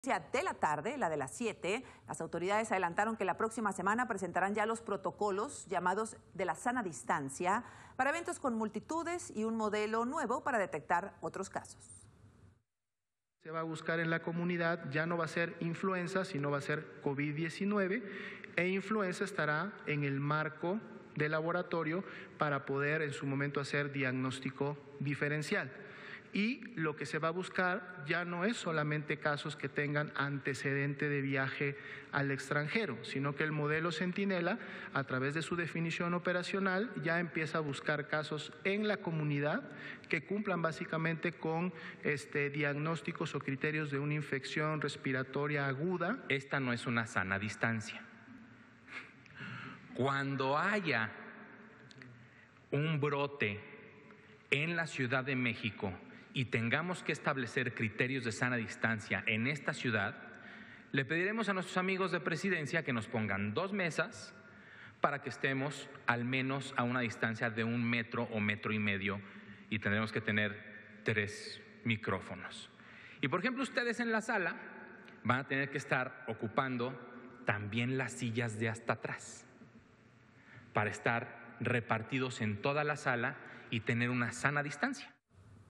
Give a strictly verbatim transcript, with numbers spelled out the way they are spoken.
de la tarde, la de las siete, las autoridades adelantaron que la próxima semana presentarán ya los protocolos llamados de la sana distancia para eventos con multitudes y un modelo nuevo para detectar otros casos. Se va a buscar en la comunidad, ya no va a ser influenza, sino va a ser COVID diecinueve, e influenza estará en el marco de laboratorio para poder en su momento hacer diagnóstico diferencial. Y lo que se va a buscar ya no es solamente casos que tengan antecedente de viaje al extranjero, sino que el modelo Centinela, a través de su definición operacional, ya empieza a buscar casos en la comunidad que cumplan básicamente con este, diagnósticos o criterios de una infección respiratoria aguda. Esta no es una sana distancia. Cuando haya un brote en la Ciudad de México y tengamos que establecer criterios de sana distancia en esta ciudad, le pediremos a nuestros amigos de Presidencia que nos pongan dos mesas para que estemos al menos a una distancia de un metro o metro y medio, y tendremos que tener tres micrófonos. Y por ejemplo, ustedes en la sala van a tener que estar ocupando también las sillas de hasta atrás para estar repartidos en toda la sala y tener una sana distancia.